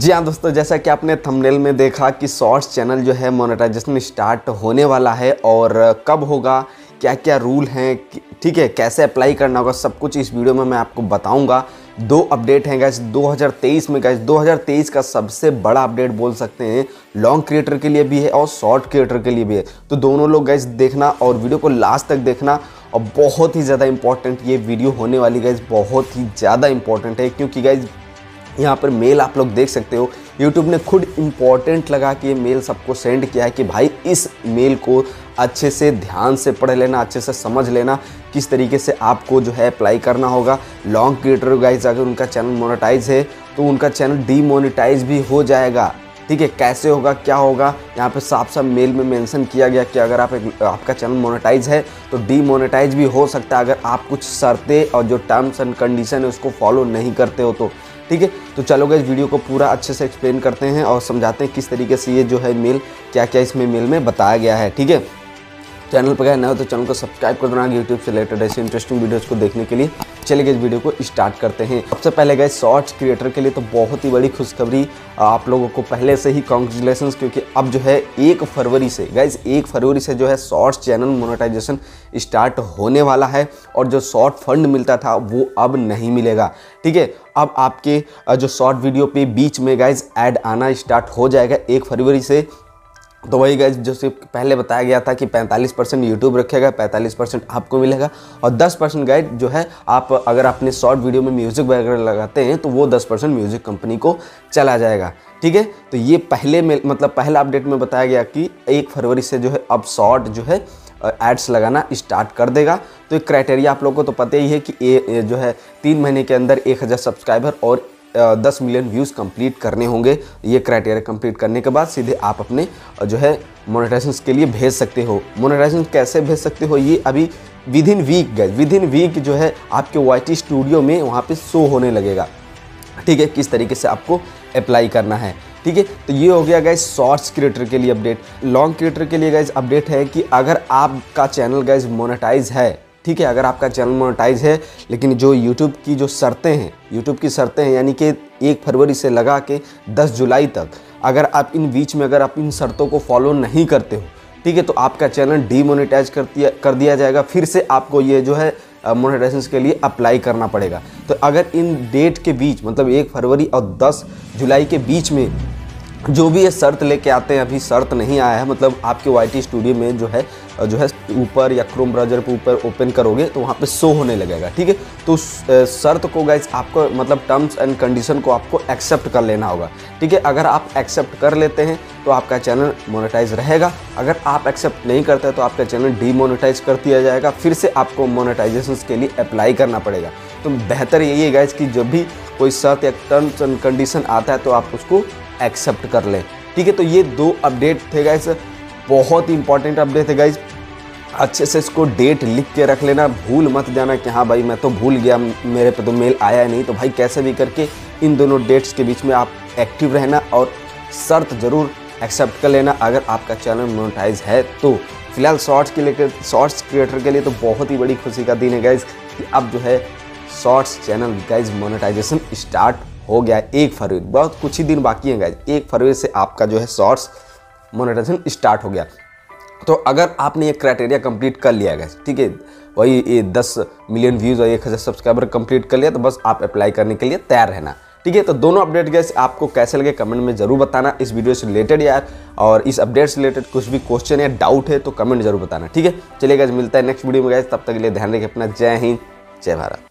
जी हाँ दोस्तों, जैसा कि आपने थंबनेल में देखा कि शॉर्ट्स चैनल जो है मोनेटाइजेशन स्टार्ट होने वाला है और कब होगा, क्या क्या रूल हैं, ठीक है, कैसे अप्लाई करना होगा, सब कुछ इस वीडियो में मैं आपको बताऊंगा। दो अपडेट हैं गाइस 2023 में। गाइस 2023 का सबसे बड़ा अपडेट बोल सकते हैं, लॉन्ग क्रिएटर के लिए भी है और शॉर्ट क्रिएटर के लिए भी है। तो दोनों लोग गाइस देखना और वीडियो को लास्ट तक देखना। और बहुत ही ज़्यादा इंपॉर्टेंट ये वीडियो होने वाली गाइस, बहुत ही ज़्यादा इंपॉर्टेंट है, क्योंकि गाइस यहाँ पर मेल आप लोग देख सकते हो, YouTube ने खुद इम्पॉर्टेंट लगा कि ये मेल सबको सेंड किया है कि भाई इस मेल को अच्छे से ध्यान से पढ़ लेना, अच्छे से समझ लेना किस तरीके से आपको जो है अप्लाई करना होगा। लॉन्ग क्रिएटर गाइस अगर उनका चैनल मोनेटाइज है तो उनका चैनल डीमोनेटाइज भी हो जाएगा। ठीक है, कैसे होगा, क्या होगा, यहाँ पे साफ साफ मेल में मेंशन किया गया कि अगर आपका चैनल मोनेटाइज है तो डीमोनेटाइज भी हो सकता है अगर आप कुछ शर्तें और जो टर्म्स एंड कंडीशन है उसको फॉलो नहीं करते हो तो। ठीक है, तो चलो गाइस वीडियो को पूरा अच्छे से एक्सप्लेन करते हैं और समझाते हैं किस तरीके से ये जो है मेल, क्या क्या इसमें मेल में बताया गया है। ठीक है, चैनल पर गए ना हो तो चैनल को सब्सक्राइब कर देना यूट्यूब से रिलेटेड ऐसे इंटरेस्टिंग वीडियोस को देखने के लिए। चलिए इस वीडियो को स्टार्ट करते हैं। सबसे पहले गाइस शॉर्ट्स क्रिएटर के लिए तो बहुत ही बड़ी खुशखबरी आप लोगों को पहले से ही कांग्रेचुलेशंस, क्योंकि अब जो है 1 फरवरी से गाइस 1 फरवरी से जो है शॉर्ट्स चैनल मोनेटाइजेशन स्टार्ट होने वाला है और जो शॉर्ट फंड मिलता था वो अब नहीं मिलेगा। ठीक है, अब आपके जो शॉर्ट वीडियो पे बीच में गाइस ऐड आना स्टार्ट हो जाएगा 1 फरवरी से। तो वही गाइस जैसे पहले बताया गया था कि 45% यूट्यूब रखेगा, 45% आपको मिलेगा और 10% गाइस जो है आप अगर अपने शॉर्ट वीडियो में म्यूज़िक वगैरह लगाते हैं तो वो 10% म्यूज़िक कंपनी को चला जाएगा। ठीक है, तो ये पहले में मतलब पहला अपडेट में बताया गया कि 1 फरवरी से जो है अब शॉर्ट जो है एड्स लगाना स्टार्ट कर देगा। तो एक क्राइटेरिया आप लोगों को तो पता ही है कि ये जो है 3 महीने के अंदर 1000 सब्सक्राइबर और 10 मिलियन व्यूज़ कंप्लीट करने होंगे। ये क्राइटेरिया कंप्लीट करने के बाद सीधे आप अपने जो है मोनेटाइजेशन के लिए भेज सकते हो। मोनेटाइजेशन कैसे भेज सकते हो, ये अभी within week guys, within week जो है आपके YT स्टूडियो में वहाँ पे शो होने लगेगा। ठीक है, किस तरीके से आपको अप्लाई करना है। ठीक है, तो ये हो गया गाइस शॉर्ट्स क्रिएटर के लिए अपडेट। लॉन्ग क्रिएटर के लिए गाइस अपडेट है कि अगर आपका चैनल गाइस मोनेटाइज है, ठीक है, अगर आपका चैनल मोनेटाइज है लेकिन जो यूट्यूब की जो शर्तें हैं, यूट्यूब की शर्तें हैं यानी कि 1 फरवरी से लगा के 10 जुलाई तक अगर आप इन बीच में अगर आप इन शर्तों को फॉलो नहीं करते हो, ठीक है, तो आपका चैनल डीमोनेटाइज कर दिया जाएगा। फिर से आपको ये जो है मोनेटाइजेशन के लिए अप्लाई करना पड़ेगा। तो अगर इन डेट के बीच मतलब 1 फरवरी और 10 जुलाई के बीच में जो भी ये शर्त लेके आते हैं, अभी शर्त नहीं आया है, मतलब आपके YT स्टूडियो में जो है ऊपर या क्रोम ब्राउज़र पे ऊपर ओपन करोगे तो वहाँ पे शो होने लगेगा। ठीक है, तो शर्त को गाइस आपको मतलब टर्म्स एंड कंडीशन को आपको एक्सेप्ट कर लेना होगा। ठीक है, अगर आप एक्सेप्ट कर लेते हैं तो आपका चैनल मोनेटाइज रहेगा, अगर आप एक्सेप्ट नहीं करते तो आपका चैनल डीमोनेटाइज कर दिया जाएगा। फिर से आपको मोनेटाइजेशन के लिए अप्लाई करना पड़ेगा। तो बेहतर यही है गाइस कि जब भी कोई शर्त या टर्म्स एंड कंडीशन आता है तो आप उसको एक्सेप्ट कर लें। ठीक है, तो ये 2 अपडेट थे गाइस, बहुत ही इंपॉर्टेंट अपडेट है गाइस। अच्छे से इसको डेट लिख के रख लेना, भूल मत जाना कि हाँ भाई मैं तो भूल गया, मेरे पे तो मेल आया नहीं। तो भाई कैसे भी करके इन दोनों डेट्स के बीच में आप एक्टिव रहना और शर्त ज़रूर एक्सेप्ट कर लेना अगर आपका चैनल मोनेटाइज है तो। फिलहाल शॉर्ट्स क्रिएटर के लिए तो बहुत ही बड़ी खुशी का दिन है गाइस कि अब जो है shorts channel guys monetization start हो गया 1 फरवरी। बहुत कुछ ही दिन बाकी है गाइस, 1 फरवरी से आपका जो है शॉर्ट्स मोनेटाइजेशन स्टार्ट हो गया। तो अगर आपने ये क्राइटेरिया कंप्लीट कर लिया गाइस, ठीक है, वही ये 10 मिलियन व्यूज़ और 1000 सब्सक्राइबर कंप्लीट कर लिया तो बस आप अप्लाई करने के लिए तैयार रहना। ठीक है, तो दोनों अपडेट गाइस आपको कैसे लगे कमेंट में ज़रूर बताना। इस वीडियो से रिलेटेड यार और इस अपडेट से रिलेटेड कुछ भी क्वेश्चन या डाउट है तो कमेंट जरूर बताना। ठीक है, चलिए गाइस मिलता है नेक्स्ट वीडियो में गाइस, तब तक के लिए ध्यान रखिए अपना। जय हिंद, जय भारत।